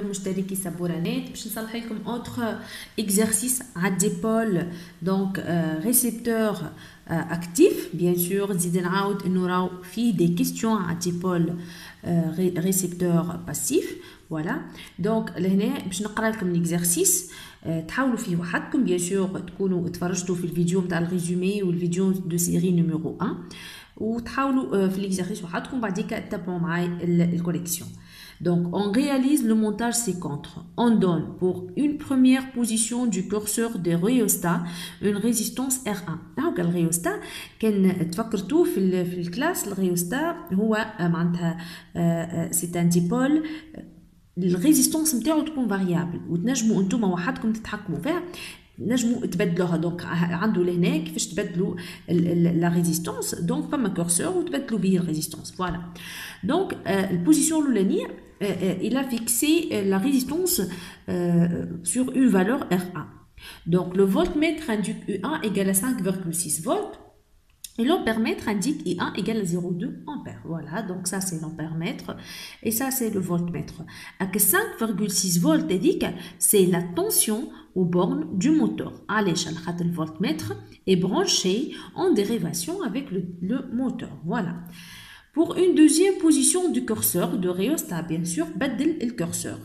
مشتركي سبورانات باش نصلح لكم autre exercice à d'épaule donc récepteur actif bien sûr نزيد نعاود انه راهو فيه des questions à d'épaule récepteur passif voilà donc لهنا باش نقرا لكم l'exercice تحاولوا فيه وحدكم bien sûr تكونوا تفرجتوا في الفيديو نتاع الريزومي والفيديو دو سيري نيميرو 1 وتحاولوا في l'exercice وحدكم بعديك تتبعوا معايا الكوليكسيون. Donc, on réalise le montage séquence. On donne pour une première position du curseur de rhéostat une résistance R1. Donc, le rhéostat, كان تفكرتوا في الكلاس الرhéostat هو معناتها c'est un dipôle. الريزيستونس نتاعو تكون فاريابل وتنجموا انتم وحدكم تتحكموا فيها نجموا تبدلوها دونك عنده لهنا كيفاش تبدلوا لا ريزيستونس دونك فما كورسور وتبدلوا به الريزيستونس فوالا دونك البوزيسيون الاولانيه il a fixé la résistance sur une valeur R1 donc le voltmètre indique U1 égale à 5,6 volts et l'ampèremètre indique I1 égale à 0,2 ampères. Voilà, donc ça c'est l'ampèremètre et ça c'est le voltmètre. Avec 5,6 volts, c'est la tension aux bornes du moteur. Allez, le voltmètre est branché en dérivation avec le moteur. Voilà. Pour une deuxième position du curseur de rhéostat, bien sûr, بدل le curseur.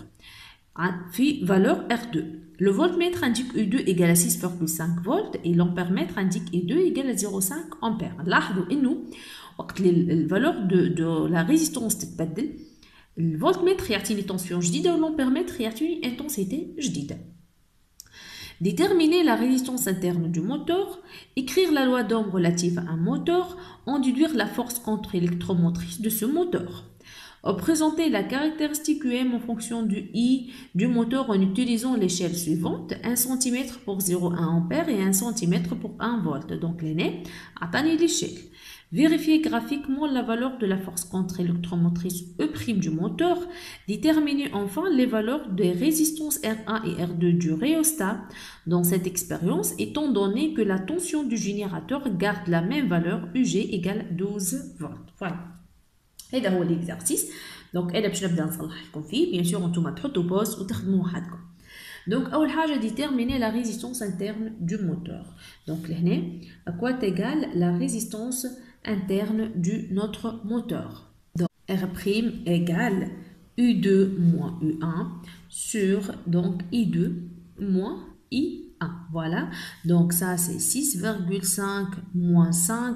في valeur R2. Le voltmètre indique U2 égale à 6,5 volts et l'ampèremètre indique I2 égale à 0,5 ampères. لاحظوا إنه وقت الفالور de la résistance تتبدل الفولتمتر يعطيني tension جديدة والأمبيرمتر يعطيني intensité جديدة. Déterminer la résistance interne du moteur, écrire la loi d'Ohm relative à un moteur, en déduire la force contre-électromotrice de ce moteur. Présenter la caractéristique UM en fonction du I du moteur en utilisant l'échelle suivante 1 cm pour 0,1 ampère et 1 cm pour 1 volt. Donc l'aîné atteint l'échelle. Vérifier graphiquement la valeur de la force contre-électromotrice E' du moteur. Déterminer enfin les valeurs des résistances R1 et R2 du rhéostat dans cette expérience étant donné que la tension du générateur garde la même valeur UG égale 12 volts. Voilà. هذا هو الاكزرسيس دونك انا باش نبدا نصلح لكم فيه بيان سور نتوما تحطوا بوز وتخدموا وحدكم دونك اول حاجه ديتيرميني لا ريزيستونس انترن دو موتور دونك لهنا اكوا تيغال لا ريزيستونس interne du notre moteur donc R' égale U2 moins U1 sur donc I2 moins I1 voilà donc ça c'est 6,5 moins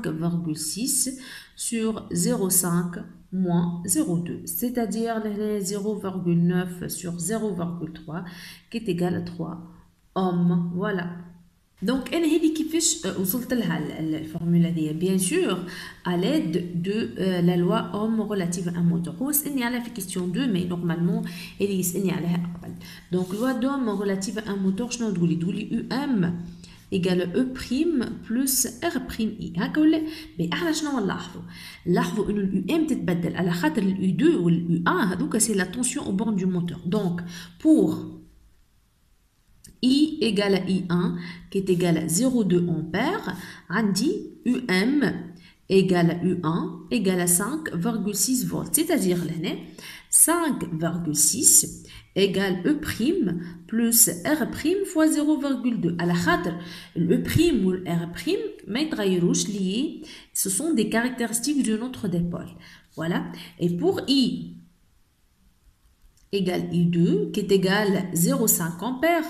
5,6 sur 0,5 moins 0,2 c'est-à-dire 0,9 sur 0,3 qui est égal à 3 ohms voilà donc انا هذه كيفاش وصلت لها الفورمولا دي bien sûr à l'aide de la loi Ohm relative à un moteur هو سألني عليها في question 2 mais normalement هذه يسألني عليها قبل donc loi d'Ohm relative à un moteur شنو تقولي UM égale E' plus R' هكا ولا احنا شنو نلاحظوا انه الUM تتبدل على خاطر الU2 والU1 هذوك سي لا تونسيون au borne du moteur donc pour I égale à I1 qui est égal à 0,2 ampères عندي UM égale à U1 égale à 5,6 volts c'est-à-dire لهنا 5,6 égale E' plus R' fois 0,2 على خاطر l'E' ou l'R' ما يتغيروش liés ce sont des caractéristiques de notre dipôle voilà et pour I égale I2 qui est égal à 0,5 ampères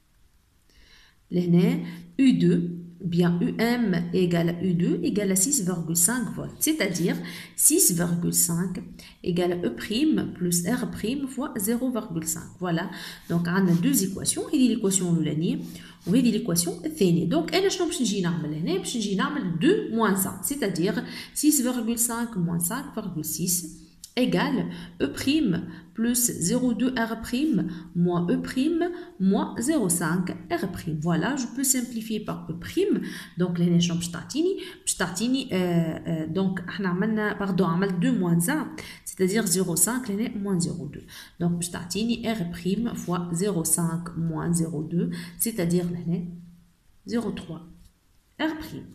لهنا U2 bien UM égale à U2 égale à 6,5 volts c'est-à-dire 6,5 égale à E' plus R' fois 0,5 voilà donc on a deux équations هذه l'équation الأولانية وهذه l'équation الثانية donc أنا شنو باش نجي نعمل هنا باش نجي نعمل 2 moins 1 c'est-à-dire 6,5 moins 5,6 égale E' plus 0,2 R' moins E' moins 0,5 R'. Voilà, je peux simplifier par E'. Donc, les نجم باش تعطيني donc احنا عملنا pardon عملت 2 moins 1 c'est-à-dire 0,5 لهنا moins 0,2 donc باش تعطيني R' fois 0,5 moins 0,2 c'est-à-dire لهنا 0,3 R'.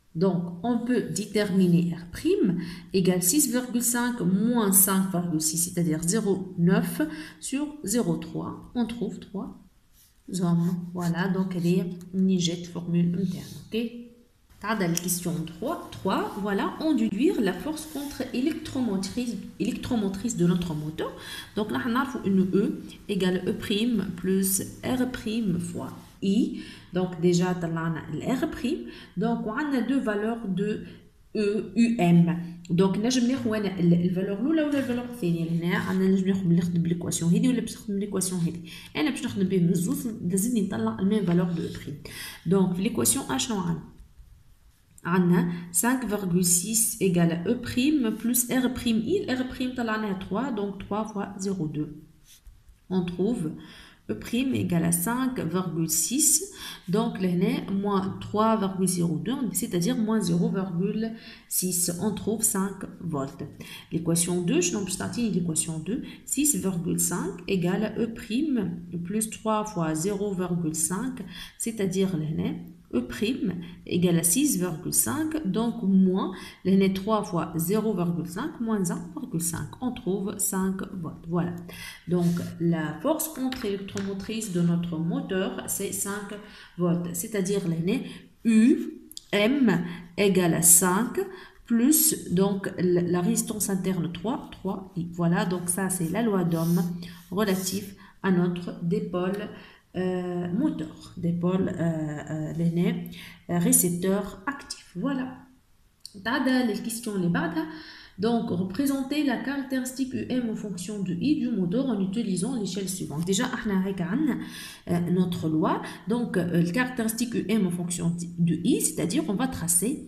Donc, on peut déterminer R' égale 6,5 moins 5,6, c'est-à-dire 0,9 sur 0,3. On trouve 3 hommes. Voilà, donc elle est une formule interne. Ok. Dans la question 3, voilà, on déduire la force contre-électromotrice de notre moteur. Donc là, on a une E égale E' plus R' fois I. Donc déjà, on a l'R'. Donc on a deux valeurs de E, UM. Donc نجم ناخذ الفالور الاولى ولا الفالور الثانيه. هنا انا نجم ناخذ بالايكواسيون هذه ولا باش نخدم بالايكواسيون هذه. انا باش نخدم بهم الزوز لازمني نطلع الميم فالور دو بريم. دونك في الايكواسيون شنو عندنا 5,6 égale E' plus R'I. R' طلعناها 3, donc 3 fois 0,2. On trouve E' égale à 5,6. Donc là, moins 3,02, c'est-à-dire moins 0,6. On trouve 5 volts. L'équation 2, je vais starter l'équation 2. 6,5 égale à E' plus 3 fois 0,5, c'est-à-dire là, E' égale à 6,5, donc moins, l'année 3 fois 0,5 moins 1,5. On trouve 5 volts. Voilà. Donc, la force contre-électromotrice de notre moteur, c'est 5 volts. C'est-à-dire l'année UM égale à 5 plus donc la résistance interne 3I. Voilà, donc ça, c'est la loi d'Ohm relative à notre dipôle moteur, dipôle récepteur actif. Voilà. Dans les questions les بعدها, donc représenter la caractéristique UM en fonction de I du moteur en utilisant l'échelle suivante. Déjà, notre loi, donc la caractéristique UM en fonction de I, c'est-à-dire on va tracer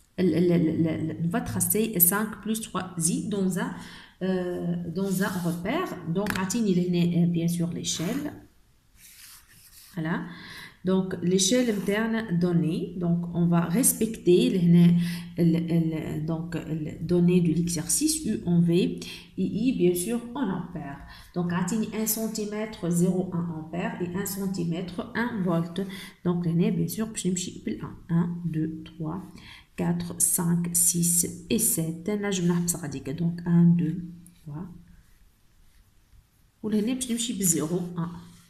5 plus 3i dans un repère. Donc, il est bien sûr l'échelle. Voilà. Donc, l'échelle interne donnée. Donc, on va respecter les données de l'exercice U en V et I, bien sûr, en ampères. Donc, 1 cm, 0,1 ampère et 1 cm, 1 volt. Donc, bien sûr, je vais 1, 2, 3, 4, 5, 6 et 7. Donc, 1, 2, 3. Ou je vais 0, 1.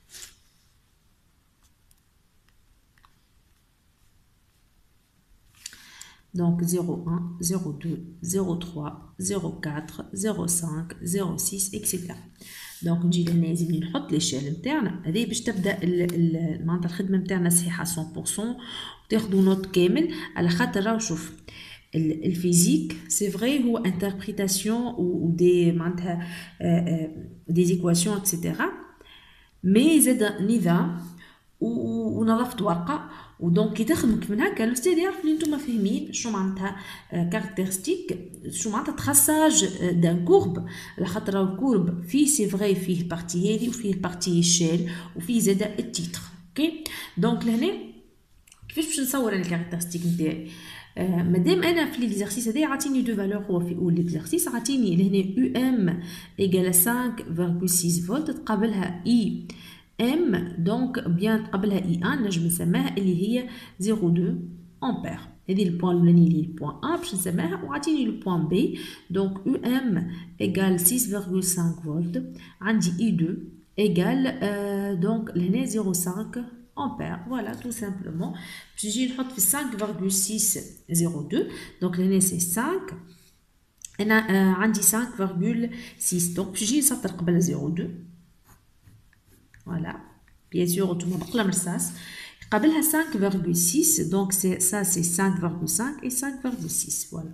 Donc 0,1, 0,2, 0,3, 0,4, 0,5, 0,6, etc. Donc نجي لهنا لازم نحط ليشيل نتاعنا هذه باش تبدا معناتها الخدمه نتاعنا صحيحه 100% وتاخذوا نوت كامل على خاطر راهو شوف الفيزيك سي فري هو انتربريتاسيون و دي معناتها دي ايكواسيون اكسيتيرا مي زاد نظام ونظفت ورقه ودونك كي تخدمك من هكا الاستاذ يعرف اللي نتوما فاهمين شو معناتها كاركتيرستيك شو معناتها تراساج دان كورب على خاطر الكورب فيه سي فغي فيه بارتي هذه وفيه البارتي شيل وفيه زاد التيتر. اوكي دونك لهنا كيفاش باش نصور انا الكاركتيرستيك نتاعي مادام انا في ليكزارسيس هذا عطيني دو فالور هو في اول ليكزارسيس عطيني لهنا يو ام ايكال 5,6 فولت تقابلها اي M, donc bien قبلها I1 نجم نسميها اللي هي 0,2 أمبير. هذه البوان الأولاني اللي البوان A باش نسميها وعطيني البوان B. donc UM égale 6,5 فولت. عندي I2 égale donc لهنا 0,5 أمبير. voilà tout simplement. باش نجي نحط في 5,6 0,2 donc لهنا سي 5. أنا عندي 5,6 donc باش نجي نسطر قبل 0,2. Voilà, bien sûr, tout le monde a ça. قبلها 5,6, donc ça c'est 5,5 et 5,6, voilà.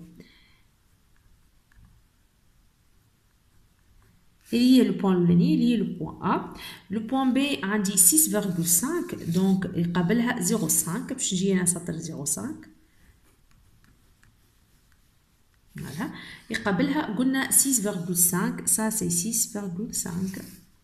Il y a le point l'uni, il y a le point A. Le point B a dit 6,5, donc قبلها 0,5, باش نجي انا نسطر 0,5. Voilà. قبلها قلنا 6,5, ça c'est 6,5.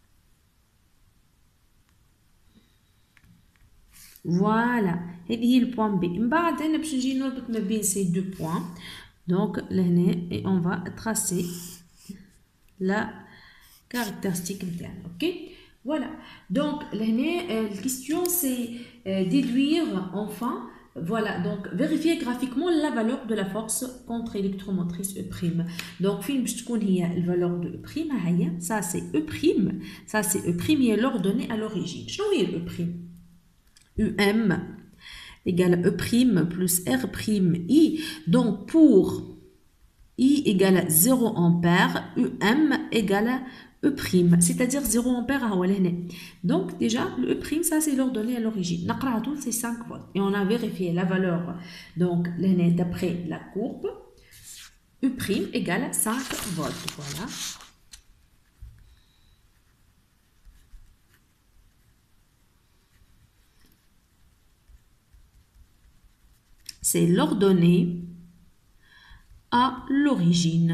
Voilà, هذه le point B. من بعد أنا باش نجي نربط ما بين ces deux points. Donc لهنا et on va tracer la caractéristique interne. Ok, voilà. Donc لهنا la question c'est déduire enfin Voilà, donc vérifiez graphiquement la valeur de la force contre-électromotrice E'. Donc, fin باش تكون هي la valeur de E', هيا ça c'est E', ça c'est E', هي l'ordonnée à l'origine. شنو هي E'? UM égale E' plus R'I. Donc, pour I égale 0 ampère, UM égale E', c'est-à-dire 0 ampère à Walene. Donc déjà, le E', ça c'est l'ordonnée à l'origine. Naqra'atou, c'est 5 volts. Et on a vérifié la valeur, donc d'après la courbe, E' égale 5 volts. Voilà. C'est l'ordonnée à l'origine.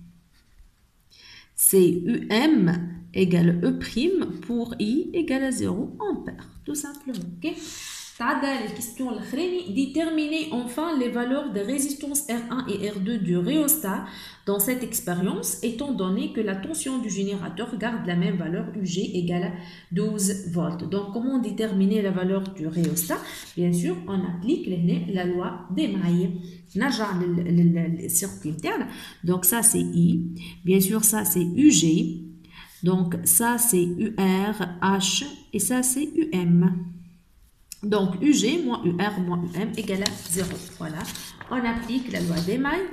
C'est UM égale E' pour I égale à 0 ampère, tout simplement. Okay? La question déterminer enfin les valeurs de résistance R1 et R2 du rhéostat dans cette expérience, étant donné que la tension du générateur garde la même valeur UG égale à 12 volts. Donc, comment déterminer la valeur du rhéostat? Bien sûr, on applique la loi des mailles. Le circuit interne. Donc, ça, c'est I. Bien sûr, ça, c'est UG. Donc, ça, c'est UR, H. Et ça, c'est UM. Donc, UG moins UR moins UM égale à 0. Voilà. On applique la loi des mailles.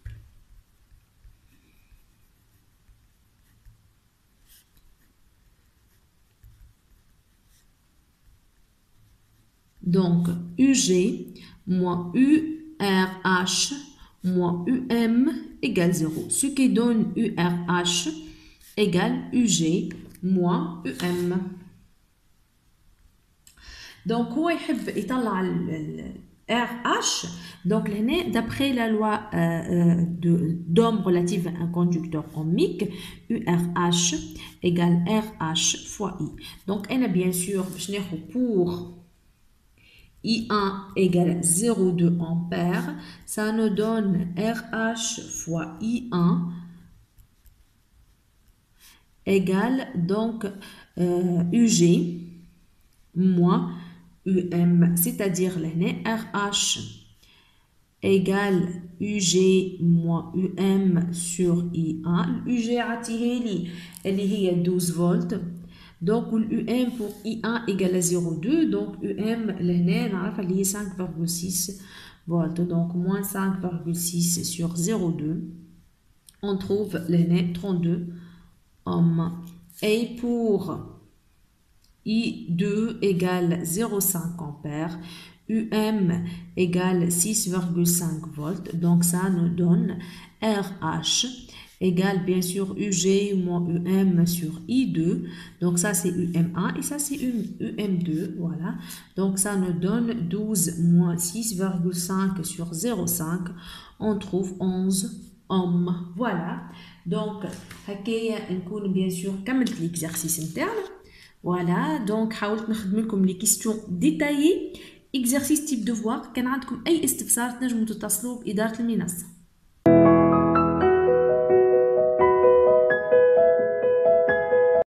Donc, UG moins URH moins UM égale 0. Ce qui donne URH égale UG moins UM. Donc, هو يحب يطلع RH. Donc, d'après la loi d'Ohm relative à un conducteur ohmique, URH égale RH fois I. Donc, on a bien sûr, pour I1 égale 0,2 ampères, ça nous donne RH fois I1 égale donc UG moins UM, c'est-à-dire l'année RH égale UG moins UM sur I1. UG elle est 12 volts. Donc, l'UM pour I1 égale à 0,2. Donc, UM, l'année, elle est 5,6 volts. Donc, moins 5,6 sur 0,2. On trouve l'année 32 ohms. Et pour I2 égale 0,5 ampères, UM égale 6,5 volts, donc ça nous donne RH égale bien sûr UG moins UM sur I2, donc ça c'est UM1 et ça c'est UM2, voilà, donc ça nous donne 12 moins 6,5 sur 0,5, on trouve 11 ohms, voilà, donc هكايا نكون bien sûr كملت l'exercice interne. Voilà, donc حاولت نخدم لكم les questions détaillées. Exercice type devoir. كان عندكم أي استفسار تنجموا تتصلوا بإدارة المنصة.